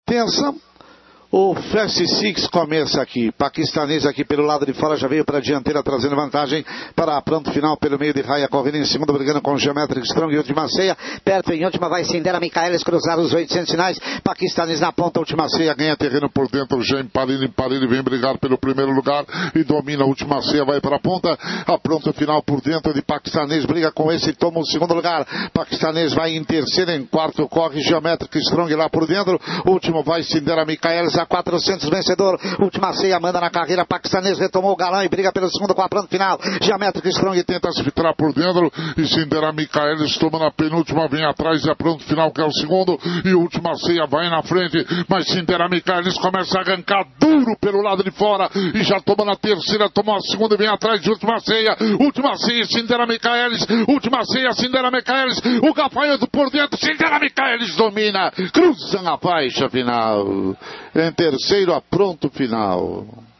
Atenção. O Fast Six começa aqui. Paquistanês aqui pelo lado de fora já veio para a dianteira trazendo vantagem para a pronto final pelo meio de Raia correndo em segundo, brigando com o Geometric Strong e última ceia. Perto em última vai Sindera Michaelis cruzar os 800 finais. Paquistanês na ponta, última ceia ganha terreno por dentro. Já Impalini vem brigar pelo primeiro lugar e domina a última ceia, vai para a ponta. A pronto final por dentro de Paquistanês, briga com esse e toma o segundo lugar. Paquistanês vai em terceiro, em quarto corre Geometric Strong lá por dentro. Último vai Sindera Michaelis a 400 vencedor, última ceia manda na carreira, Paquistanês retomou o galão e briga pelo segundo com a pronto final, Geometric Strong tenta se filtrar por dentro e Sindera Michaelis toma na penúltima, vem atrás e a pronto final que é o segundo e última ceia vai na frente, mas Sindera Michaelis começa a arrancar duro pelo lado de fora e já toma na terceira, toma a segunda e vem atrás de última ceia, Sindera Michaelis, última ceia, Sindera Michaelis, o gafanhoto por dentro, Sindera Michaelis domina, cruzam a faixa final. Em terceiro, a pronto final.